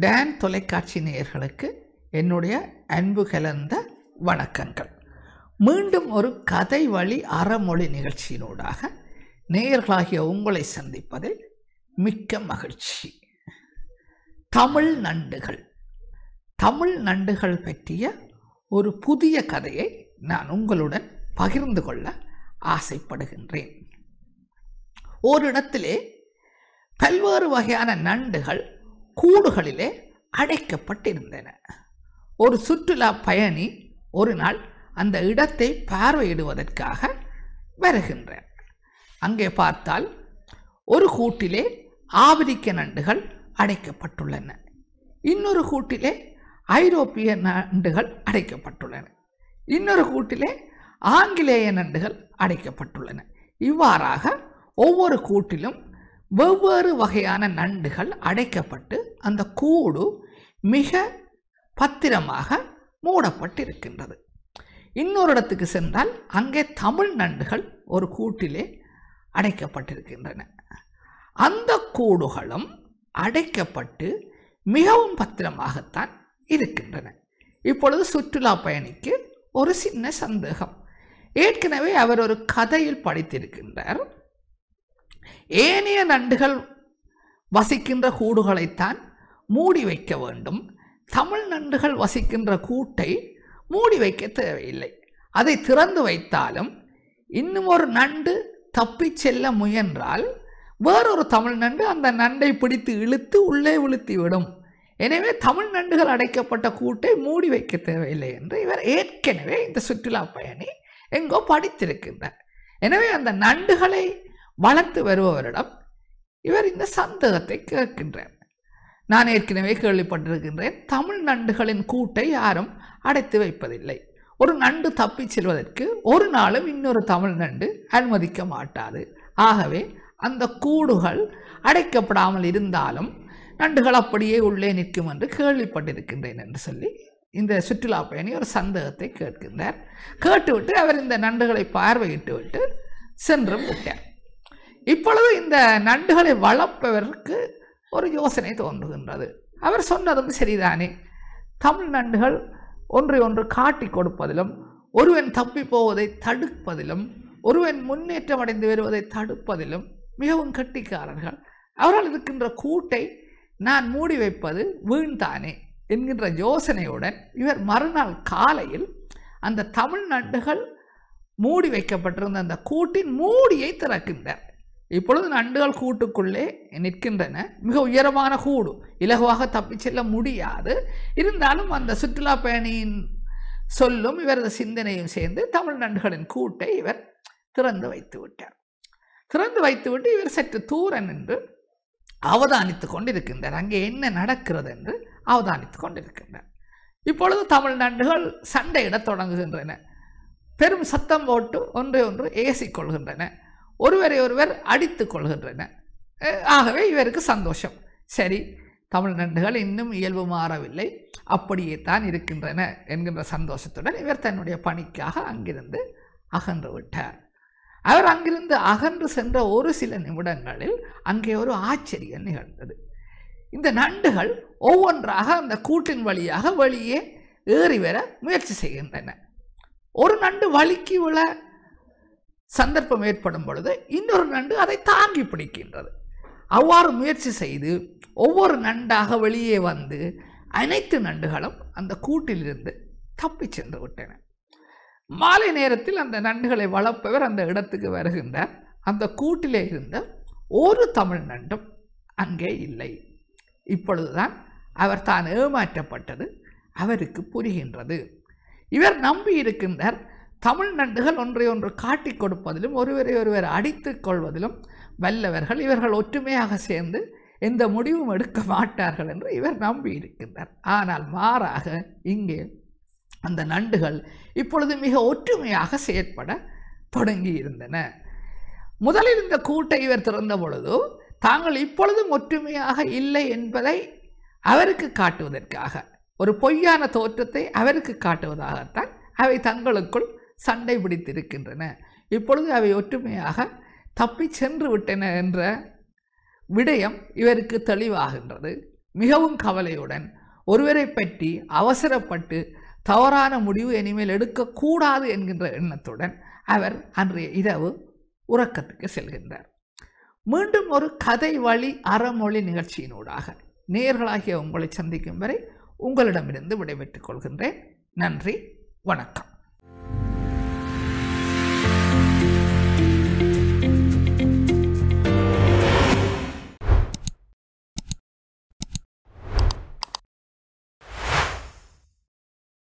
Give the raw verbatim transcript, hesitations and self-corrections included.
Don தொலைக்காட்சி நேயர்களுக்கு என்னுடைய அன்பு கலந்த வணக்கங்கள். மீண்டும் ஒரு கதை வழி அறமொழி நிகழ்ச்சியினூடாக நேயர்களாகிய உங்களை சந்திப்பதில் மிக்க மகிழ்ச்சி. தமிழ் நண்டுகள் தமிழ் நண்டுகள் பற்றிய ஒரு புதிய கதையை நான் உங்களுடன் பகிர்ந்து கொள்ள ஆசைப்படுகின்றேன். ஓரிடத்திலே பல்வேறு வகையான நண்டுகள் கூடுகளிலே அடைக்கப்பட்டிருந்தன. ஒரு சுற்றுலா பயணி ஒரு நாள் அந்த இடத்தை பார்வையிடுவதற்காக வருகின்றார். அங்கே பார்த்தால் ஒரு கூட்டிலே ஆப்பிரிக்க நண்டுகள் அடைக்கப்பட்டுள்ளன, இன்னொரு கூட்டிலே ஐரோப்பிய நண்டுகள் அடைக்கப்பட்டுள்ளன, இன்னொரு கூட்டிலே ஆங்கிலேய நண்டுகள் அடைக்கப்பட்டுள்ளன. இவ்வாறாக ஒவ்வொரு கூட்டிலும் வெவ்வேறு வகையான நண்டுகள் அடைக்கப்பட்டு அந்த கூடு மிக பத்திரமாக மூடப்பட்டிருக்கின்றது. இன்னொரு இடத்துக்கு சென்றால் அங்கே தமிழ் நண்டுகள் ஒரு கூட்டிலே அடைக்கப்பட்டிருக்கின்றன. அந்த கூடுகளும் அடைக்கப்பட்டு மிகவும் பத்திரமாகத்தான் இருக்கின்றன. இப்பொழுது சுற்றுலா பயணிக்கு ஒரு சின்ன சந்தேகம். ஏற்கனவே அவர் ஒரு கதையில் படித்திருக்கின்றார். ஏனைய நண்டுகள் வசிக்கின்ற கூடுகளைத்தான் மூடி வைக்க வேண்டும், தமிழ் நண்டுகள் வசிக்கின்ற கூட்டை மூடி வைக்க தேவையில்லை. அதை திறந்து வைத்தாலும் இன்னும் ஒரு நண்டு தப்பி செல்ல முயன்றால் வேறொரு தமிழ் நண்டு அந்த நண்டை பிடித்து இழுத்து உள்ளே விழுத்திவிடும். எனவே தமிழ் நண்டுகள் அடைக்கப்பட்ட கூட்டை மூடி வைக்க தேவையில்லை என்று இவர் ஏற்கனவே இந்த சுற்றுலா பயணி எங்கோ படித்திருக்கின்றார். எனவே அந்த நண்டுகளை வளர்த்து வருபவரிடம் இவர் இந்த சந்தேகத்தை கேட்கின்றார். நான் ஏற்கனவே கேள்விப்பட்டிருக்கின்றேன், தமிழ் நண்டுகளின் கூட்டை யாரும் அடைத்து வைப்பதில்லை. ஒரு நண்டு தப்பி செல்வதற்கு ஒரு நாளும் இன்னொரு தமிழ் நண்டு அனுமதிக்க மாட்டாது. ஆகவே அந்த கூடுகள் அடைக்கப்படாமல் இருந்தாலும் நண்டுகள் அப்படியே உள்ளே நிற்கும் என்று கேள்விப்பட்டிருக்கின்றேன் என்று சொல்லி இந்த சுற்றுலா பயணி ஒரு சந்தேகத்தை கேட்கின்றார். கேட்டுவிட்டு அவர் இந்த நண்டுகளை பார்வையிட்டு விட்டு சென்றும் விட்டார். இப்பொழுது இந்த நண்டுகளை வளர்ப்பவருக்கு ஒரு யோசனை தோன்றுகின்றது. அவர் சொன்னதும் சரிதானே, தமிழ் நண்டுகள் ஒன்றை ஒன்று காட்டி கொடுப்பதிலும் ஒருவன் தப்பி போவதை தடுப்பதிலும் ஒருவன் முன்னேற்றம் அடைந்து வருவதை தடுப்பதிலும் மிகவும் கெட்டிக்காரர்கள். அவரால் இருக்கின்ற கூட்டை நான் மூடி வைப்பது வீண்தானே என்கின்ற யோசனையுடன் இவர் மறுநாள் காலையில் அந்த தமிழ் நண்டுகள் மூடி வைக்கப்பட்டிருந்த அந்த கூட்டின் மூடியை திறக்கின்றார். இப்பொழுது நண்டுகள் கூட்டுக்குள்ளே நிற்கின்றன. மிக உயரமான கூடு, இலகுவாக தப்பி செல்ல முடியாது. இருந்தாலும் அந்த சுற்றுலா பயணியின் சொல்லும் இவரது சிந்தனையும் சேர்ந்து தமிழ் நண்டுகளின் கூட்டை இவர் திறந்து வைத்து விட்டார். திறந்து வைத்துவிட்டு இவர் சற்று தூர நின்று அவதானித்து கொண்டிருக்கின்றார். அங்கே என்ன நடக்கிறது என்று அவதானித்து கொண்டிருக்கின்றார். இப்பொழுது தமிழ் நண்டுகள் சண்டையிடத் தொடங்குகின்றன. பெரும் சத்தம் போட்டு ஒன்றை ஒன்று ஏசிக்கொள்கின்றன, ஒருவரை ஒருவர் அடித்து கொள்கின்றன. ஆகவே இவருக்கு சந்தோஷம். சரி, தமிழ் நண்டுகள் இன்னும் இயல்பு மாறவில்லை, அப்படியே தான் இருக்கின்றன என்கின்ற சந்தோஷத்துடன் இவர் தன்னுடைய பணிக்காக அங்கிருந்து அகன்று விட்டார். அவர் அங்கிருந்து அகன்று சென்ற ஒரு சில நிமிடங்களில் அங்கே ஒரு ஆச்சரியம் நிகழ்ந்தது. இந்த நண்டுகள் ஒவ்வொன்றாக அந்த கூட்டின் வழியாக வெளியே ஏறி வர முயற்சி செய்கின்றன. ஒரு நண்டு வலிக்கு விழ சந்தர்ப்பம் ஏற்படும் பொழுது இன்னொரு நண்டு அதை தாங்கி பிடிக்கின்றது. அவ்வாறு முயற்சி செய்து ஒவ்வொரு நண்டாக வெளியே வந்து அனைத்து நண்டுகளும் அந்த கூட்டிலிருந்து தப்பி சென்று விட்டன. மாலை நேரத்தில் அந்த நண்டுகளை வளர்ப்பவர் அந்த இடத்துக்கு வருகின்றார். அந்த கூட்டிலே இருந்த ஒரு தமிழ் நண்டும் அங்கே இல்லை. இப்பொழுதுதான் அவர் தான் ஏமாற்றப்பட்டது அவருக்கு புரிகின்றது. இவர் நம்பி இருக்கின்றார், தமிழ் நண்டுகள் ஒன்றை ஒன்று காட்டி கொடுப்பதிலும் ஒருவரை ஒருவர் அடித்து கொள்வதிலும் வல்லவர்கள், இவர்கள் ஒற்றுமையாக சேர்ந்து எந்த முடிவும் எடுக்க மாட்டார்கள் என்று இவர் நம்பி இருக்கின்றார். ஆனால் மாறாக இங்கே அந்த நண்டுகள் இப்பொழுது மிக ஒற்றுமையாக செயற்பட தொடங்கி இருந்தன. முதலில் இந்த கூட்டை இவர் திறந்த பொழுது தாங்கள் இப்பொழுதும் ஒற்றுமையாக இல்லை என்பதை அவருக்கு காட்டுவதற்காக, ஒரு பொய்யான தோற்றத்தை அவருக்கு காட்டுவதாகத்தான் அவை தங்களுக்குள் சண்டை பிடித்திருக்கின்றன. இப்பொழுது அவை ஒற்றுமையாக தப்பி சென்று விட்டன என்ற விடயம் இவருக்கு தெளிவாகின்றது. மிகவும் கவலையுடன் ஒருவரை பற்றி அவசரப்பட்டு தவறான முடிவு இனிமேல் எடுக்கக்கூடாது என்கின்ற எண்ணத்துடன் அவர் அன்றைய இரவு உறக்கத்துக்கு செல்கின்றார். மீண்டும் ஒரு கதை வழி அறமொழி நிகழ்ச்சியினூடாக நேயர்களாகிய உங்களை சந்திக்கும் வரை உங்களிடமிருந்து விடைபெற்றுக் கொள்கின்றேன். நன்றி, வணக்கம்.